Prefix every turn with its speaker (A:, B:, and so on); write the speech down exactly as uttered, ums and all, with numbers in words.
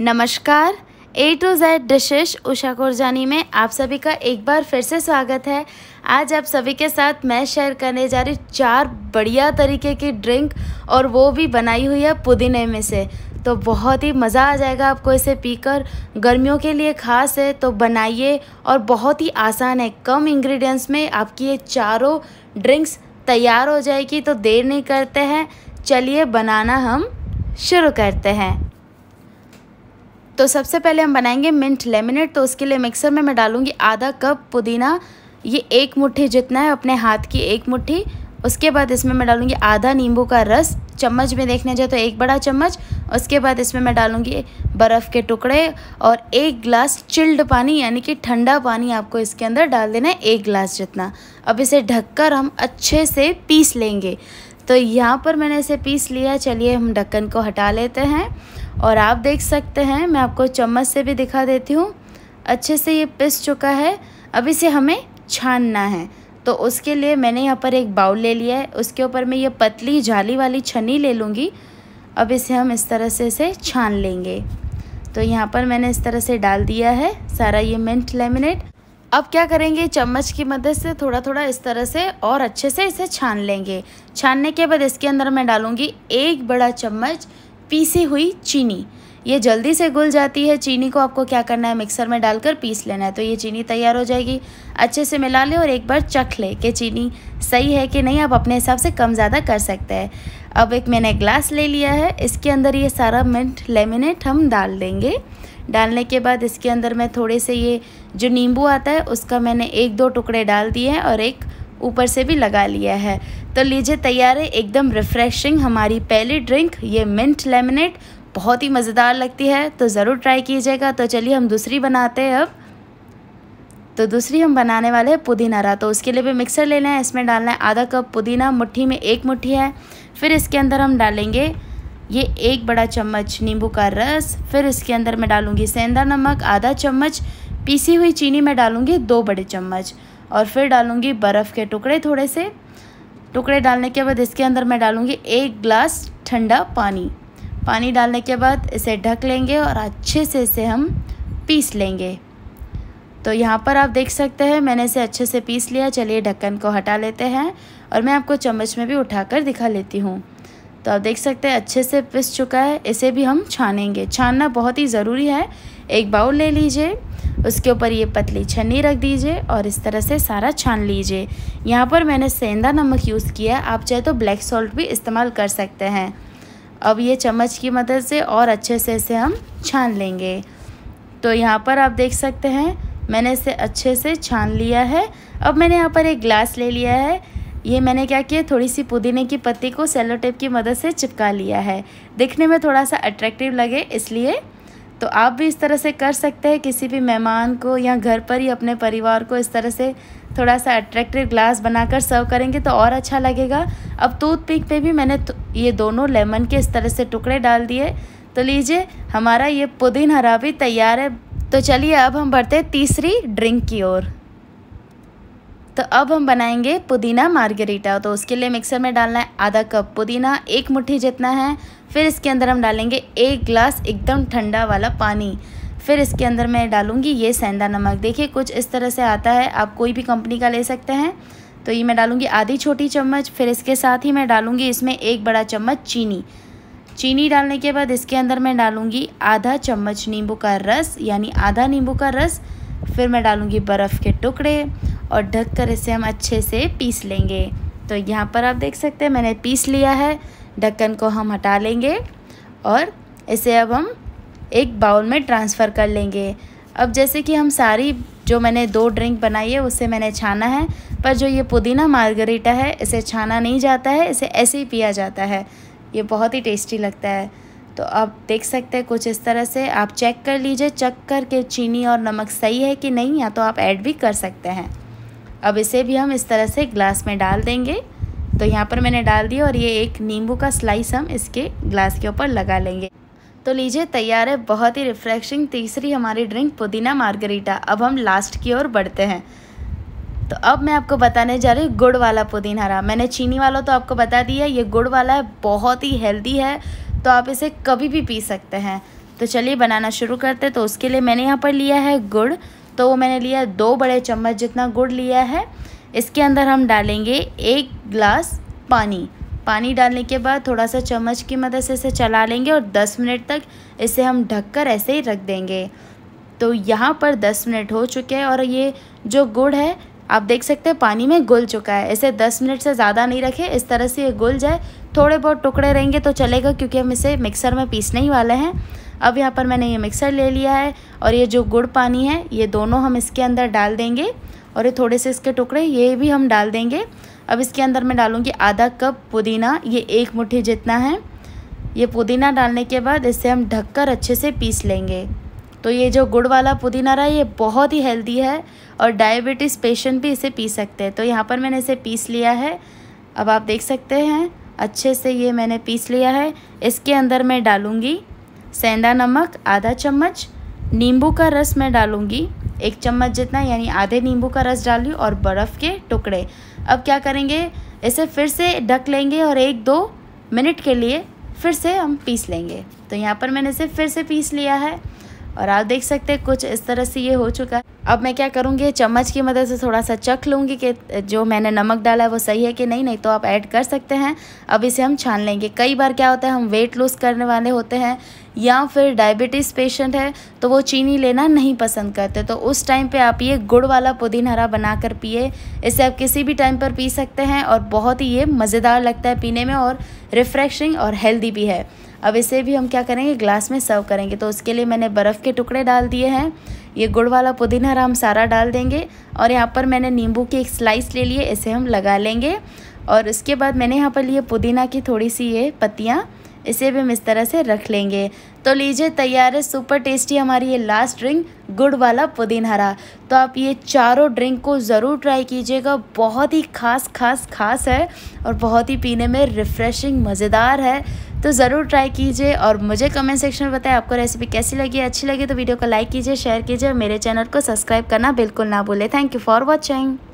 A: नमस्कार, A to Z dishes Usha Kurjani में आप सभी का एक बार फिर से स्वागत है। आज आप सभी के साथ मैं शेयर करने जा रही चार बढ़िया तरीके की ड्रिंक, और वो भी बनाई हुई है पुदीने में से। तो बहुत ही मज़ा आ जाएगा आपको इसे पीकर। गर्मियों के लिए ख़ास है, तो बनाइए, और बहुत ही आसान है। कम इंग्रेडिएंट्स में आपकी ये चारों ड्रिंक्स तैयार हो जाएगी। तो देर नहीं करते हैं, चलिए बनाना हम शुरू करते हैं। तो सबसे पहले हम बनाएंगे मिंट लेमनेड। तो उसके लिए मिक्सर में मैं डालूंगी आधा कप पुदीना, ये एक मुट्ठी जितना है, अपने हाथ की एक मुट्ठी। उसके बाद इसमें मैं डालूंगी आधा नींबू का रस, चम्मच में देखने जाए तो एक बड़ा चम्मच। उसके बाद इसमें मैं डालूंगी बर्फ़ के टुकड़े और एक गिलास चिल्ड पानी, यानी कि ठंडा पानी आपको इसके अंदर डाल देना है, एक गिलास जितना। अब इसे ढककर हम अच्छे से पीस लेंगे। तो यहाँ पर मैंने इसे पीस लिया। चलिए हम ढक्कन को हटा लेते हैं, और आप देख सकते हैं, मैं आपको चम्मच से भी दिखा देती हूँ, अच्छे से ये पिस चुका है। अब इसे हमें छानना है। तो उसके लिए मैंने यहाँ पर एक बाउल ले लिया है, उसके ऊपर मैं ये पतली जाली वाली छन्नी ले लूँगी। अब इसे हम इस तरह से इसे छान लेंगे। तो यहाँ पर मैंने इस तरह से डाल दिया है सारा ये मिंट लेमनेड। अब क्या करेंगे, चम्मच की मदद से थोड़ा थोड़ा इस तरह से और अच्छे से इसे छान लेंगे। छानने के बाद इसके अंदर मैं डालूँगी एक बड़ा चम्मच पीसी हुई चीनी। ये जल्दी से घुल जाती है। चीनी को आपको क्या करना है, मिक्सर में डालकर पीस लेना है। तो ये चीनी तैयार हो जाएगी। अच्छे से मिला ले और एक बार चख ले कि चीनी सही है कि नहीं। आप अपने हिसाब से कम ज़्यादा कर सकते हैं। अब एक मैंने ग्लास ले लिया है, इसके अंदर ये सारा मिंट लेमनेड हम डाल देंगे। डालने के बाद इसके अंदर मैं थोड़े से ये जो नींबू आता है उसका मैंने एक दो टुकड़े डाल दिए हैं, और एक ऊपर से भी लगा लिया है। तो लीजिए तैयार है एकदम रिफ़्रेशिंग हमारी पहली ड्रिंक, ये मिंट लेमनेड। बहुत ही मज़ेदार लगती है, तो ज़रूर ट्राई कीजिएगा। तो चलिए हम दूसरी बनाते हैं अब। तो दूसरी हम बनाने वाले हैं पुदीना रा। तो उसके लिए भी मिक्सर लेना है, इसमें डालना है आधा कप पुदीना, मुट्ठी में एक मुट्ठी है। फिर इसके अंदर हम डालेंगे ये एक बड़ा चम्मच नींबू का रस। फिर इसके अंदर मैं डालूँगी सेंधा नमक आधा चम्मच, पीसी हुई चीनी मैं डालूँगी दो बड़े चम्मच, और फिर डालूँगी बर्फ़ के टुकड़े थोड़े से। टुकड़े डालने के बाद इसके अंदर मैं डालूँगी एक गिलास ठंडा पानी। पानी डालने के बाद इसे ढक लेंगे और अच्छे से इसे हम पीस लेंगे। तो यहाँ पर आप देख सकते हैं मैंने इसे अच्छे से पीस लिया। चलिए ढक्कन को हटा लेते हैं, और मैं आपको चम्मच में भी उठाकर दिखा लेती हूँ। तो आप देख सकते हैं अच्छे से पिस चुका है। इसे भी हम छानेंगे। छानना बहुत ही ज़रूरी है। एक बाउल ले लीजिए, उसके ऊपर ये पतली छन्नी रख दीजिए, और इस तरह से सारा छान लीजिए। यहाँ पर मैंने सेंधा नमक यूज़ किया है, आप चाहे तो ब्लैक सॉल्ट भी इस्तेमाल कर सकते हैं। अब ये चम्मच की मदद से और अच्छे से इसे हम छान लेंगे। तो यहाँ पर आप देख सकते हैं मैंने इसे अच्छे से छान लिया है। अब मैंने यहाँ पर एक गिलास ले लिया है। ये मैंने क्या किया, थोड़ी सी पुदीने की पत्ती को सेलो टेप की मदद से चिपका लिया है, दिखने में थोड़ा सा अट्रैक्टिव लगे इसलिए। तो आप भी इस तरह से कर सकते हैं, किसी भी मेहमान को या घर पर ही अपने परिवार को इस तरह से थोड़ा सा अट्रैक्टिव ग्लास बनाकर सर्व करेंगे तो और अच्छा लगेगा। अब टूथपिक पे भी मैंने ये दोनों लेमन के इस तरह से टुकड़े डाल दिए। तो लीजिए हमारा ये पुदीना हरा भी तैयार है। तो चलिए अब हम बढ़ते हैं तीसरी ड्रिंक की ओर। तो अब हम बनाएंगे पुदीना मार्गरीटा। तो उसके लिए मिक्सर में डालना है आधा कप पुदीना, एक मुट्ठी जितना है। फिर इसके अंदर हम डालेंगे एक गिलास एकदम ठंडा वाला पानी। फिर इसके अंदर मैं डालूँगी ये सेंधा नमक। देखिए कुछ इस तरह से आता है, आप कोई भी कंपनी का ले सकते हैं। तो ये मैं डालूँगी आधी छोटी चम्मच। फिर इसके साथ ही मैं डालूँगी इसमें एक बड़ा चम्मच चीनी। चीनी डालने के बाद इसके अंदर मैं डालूँगी आधा चम्मच नींबू का रस, यानी आधा नींबू का रस। फिर मैं डालूँगी बर्फ़ के टुकड़े, और ढककर इसे हम अच्छे से पीस लेंगे। तो यहाँ पर आप देख सकते हैं मैंने पीस लिया है। ढक्कन को हम हटा लेंगे, और इसे अब हम एक बाउल में ट्रांसफ़र कर लेंगे। अब जैसे कि हम सारी जो मैंने दो ड्रिंक बनाई है उसे मैंने छाना है, पर जो ये पुदीना मार्गरीटा है इसे छाना नहीं जाता है, इसे ऐसे ही पिया जाता है। ये बहुत ही टेस्टी लगता है। तो आप देख सकते हैं कुछ इस तरह से आप चेक कर लीजिए, चेक करके चीनी और नमक सही है कि नहीं, या तो आप ऐड भी कर सकते हैं। अब इसे भी हम इस तरह से ग्लास में डाल देंगे। तो यहाँ पर मैंने डाल दिया, और ये एक नींबू का स्लाइस हम इसके ग्लास के ऊपर लगा लेंगे। तो लीजिए तैयार है बहुत ही रिफ़्रेशिंग तीसरी हमारी ड्रिंक पुदीना मार्गरीटा। अब हम लास्ट की ओर बढ़ते हैं। तो अब मैं आपको बताने जा रही हूँ गुड़ वाला पुदीना हरा। मैंने चीनी वाला तो आपको बता दिया, ये गुड़ वाला है, बहुत ही हेल्दी है। तो आप इसे कभी भी पी सकते हैं। तो चलिए बनाना शुरू करते हैं। तो उसके लिए मैंने यहाँ पर लिया है गुड़, तो वो मैंने लिया दो बड़े चम्मच जितना गुड़ लिया है। इसके अंदर हम डालेंगे एक गिलास पानी। पानी डालने के बाद थोड़ा सा चम्मच की मदद से इसे चला लेंगे और दस मिनट तक इसे हम ढककर ऐसे ही रख देंगे। तो यहाँ पर दस मिनट हो चुके हैं और ये जो गुड़ है आप देख सकते हैं पानी में घुल चुका है। इसे दस मिनट से ज़्यादा नहीं रखें, इस तरह से ये घुल जाए। थोड़े बहुत टुकड़े रहेंगे तो चलेगा, क्योंकि हम इसे मिक्सर में पीसने ही वाले हैं। अब यहाँ पर मैंने ये मिक्सर ले लिया है और ये जो गुड़ पानी है ये दोनों हम इसके अंदर डाल देंगे और ये थोड़े से इसके टुकड़े ये भी हम डाल देंगे। अब इसके अंदर मैं डालूँगी आधा कप पुदीना, ये एक मुट्ठी जितना है। ये पुदीना डालने के बाद इसे हम ढककर अच्छे से पीस लेंगे। तो ये जो गुड़ वाला पुदीना रहा ये बहुत ही हेल्दी है और डायबिटीज़ पेशेंट भी इसे पी सकते हैं। तो यहाँ पर मैंने इसे पीस लिया है। अब आप देख सकते हैं अच्छे से ये मैंने पीस लिया है। इसके अंदर मैं डालूँगी सेंधा नमक आधा चम्मच, नींबू का रस मैं डालूँगी एक चम्मच जितना, यानी आधे नींबू का रस डाली और बर्फ़ के टुकड़े। अब क्या करेंगे, इसे फिर से ढक लेंगे और एक दो मिनट के लिए फिर से हम पीस लेंगे। तो यहाँ पर मैंने इसे फिर से पीस लिया है और आप देख सकते हैं कुछ इस तरह से ये हो चुका है। अब मैं क्या करूँगी, चम्मच की मदद से थोड़ा सा चख लूँगी कि जो मैंने नमक डाला है वो सही है कि नहीं, नहीं तो आप ऐड कर सकते हैं। अब इसे हम छान लेंगे। कई बार क्या होता है, हम वेट लूज़ करने वाले होते हैं या फिर डायबिटीज़ पेशेंट है तो वो चीनी लेना नहीं पसंद करते, तो उस टाइम पे आप ये गुड़ वाला पुदीना हरा बना कर पिए। इसे आप किसी भी टाइम पर पी सकते हैं और बहुत ही ये मज़ेदार लगता है पीने में और रिफ़्रेशिंग और हेल्दी भी है। अब इसे भी हम क्या करेंगे, ग्लास में सर्व करेंगे। तो उसके लिए मैंने बर्फ़ के टुकड़े डाल दिए हैं। ये गुड़ वाला पुदीना हरा हम सारा डाल देंगे और यहाँ पर मैंने नींबू की एक स्लाइस ले लिए, इसे हम लगा लेंगे। और इसके बाद मैंने यहाँ पर लिए पुदीना की थोड़ी सी ये पत्तियाँ, इसे भी हम इस तरह से रख लेंगे। तो लीजिए तैयार है सुपर टेस्टी हमारी ये लास्ट ड्रिंक गुड़ वाला पुदीना हरा। तो आप ये चारों ड्रिंक को ज़रूर ट्राई कीजिएगा, बहुत ही खास खास खास है और बहुत ही पीने में रिफ़्रेशिंग मज़ेदार है। तो ज़रूर ट्राई कीजिए और मुझे कमेंट सेक्शन में बताएं आपको रेसिपी कैसी लगी। अच्छी लगी तो वीडियो को लाइक कीजिए, शेयर कीजिए और मेरे चैनल को सब्सक्राइब करना बिल्कुल ना भूलें। Thank you for watching.